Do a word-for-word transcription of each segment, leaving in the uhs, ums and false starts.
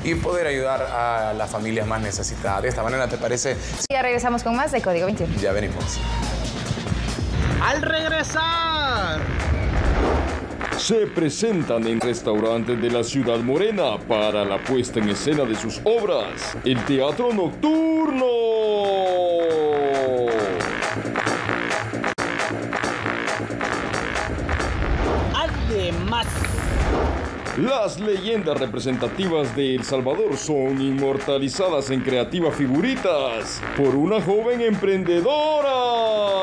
y poder ayudar a las familias más necesitadas. De esta manera, ¿te parece? Ya regresamos con más de Código veintiuno. Ya venimos. Al regresar, se presentan en restaurantes de la Ciudad Morena para la puesta en escena de sus obras, el Teatro Nocturno. además, Las leyendas representativas de El Salvador son inmortalizadas en creativas figuritas por una joven emprendedora.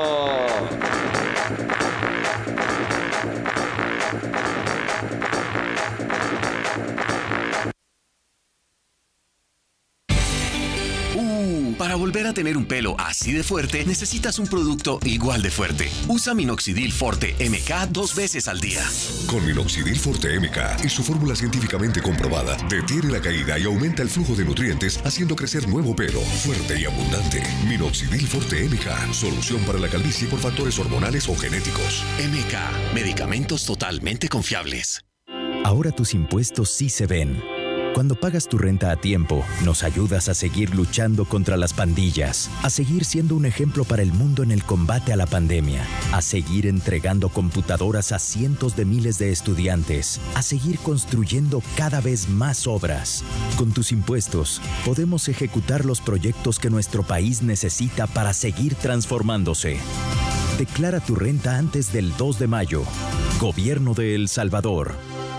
Para volver a tener un pelo así de fuerte, necesitas un producto igual de fuerte. Usa Minoxidil Forte M K dos veces al día. Con Minoxidil Forte M K y su fórmula científicamente comprobada, detiene la caída y aumenta el flujo de nutrientes, haciendo crecer nuevo pelo, fuerte y abundante. Minoxidil Forte M K, solución para la calvicie por factores hormonales o genéticos. M K, medicamentos totalmente confiables. Ahora tus impuestos sí se ven. Cuando pagas tu renta a tiempo, nos ayudas a seguir luchando contra las pandillas, a seguir siendo un ejemplo para el mundo en el combate a la pandemia, a seguir entregando computadoras a cientos de miles de estudiantes, a seguir construyendo cada vez más obras. Con tus impuestos, podemos ejecutar los proyectos que nuestro país necesita para seguir transformándose. Declara tu renta antes del dos de mayo. Gobierno de El Salvador.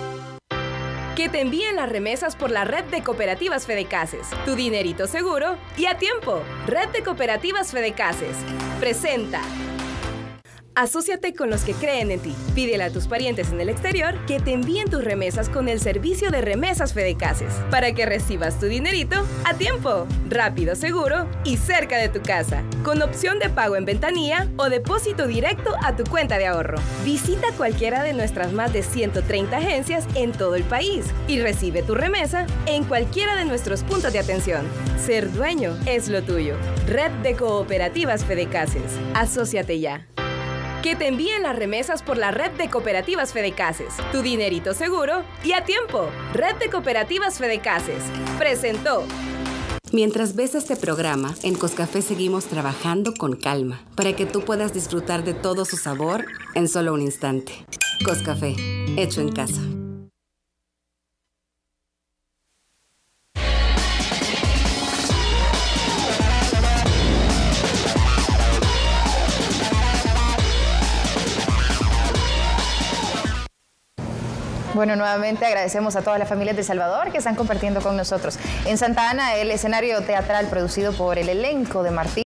Que te envíen las remesas por la red de cooperativas Fedecases. Tu dinerito seguro y a tiempo. Red de cooperativas Fedecases presenta. Asóciate con los que creen en ti. Pídele a tus parientes en el exterior que te envíen tus remesas con el servicio de remesas Fedecases para que recibas tu dinerito a tiempo, rápido, seguro y cerca de tu casa, con opción de pago en ventanilla o depósito directo a tu cuenta de ahorro. Visita cualquiera de nuestras más de ciento treinta agencias en todo el país y recibe tu remesa en cualquiera de nuestros puntos de atención. Ser dueño es lo tuyo. Red de Cooperativas Fedecases. Asóciate ya. Que te envíen las remesas por la red de cooperativas Fedecases. Tu dinerito seguro y a tiempo. Red de cooperativas Fedecases presentó. Mientras ves este programa, en Coscafé seguimos trabajando con calma para que tú puedas disfrutar de todo su sabor en solo un instante. Coscafé, hecho en casa. Bueno, nuevamente agradecemos a todas las familias de El Salvador que están compartiendo con nosotros. En Santa Ana, el escenario teatral producido por el elenco de Martín